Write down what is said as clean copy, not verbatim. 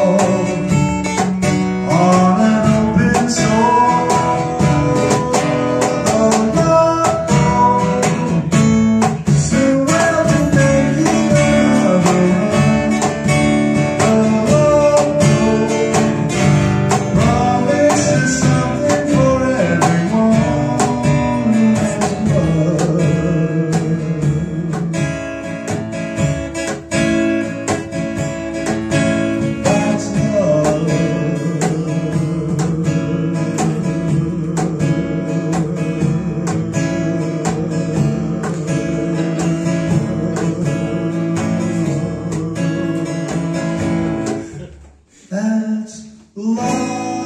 on an open soul of love. Soon we'll be making another one. Promise is something for everyone who has love. That's love. That's love.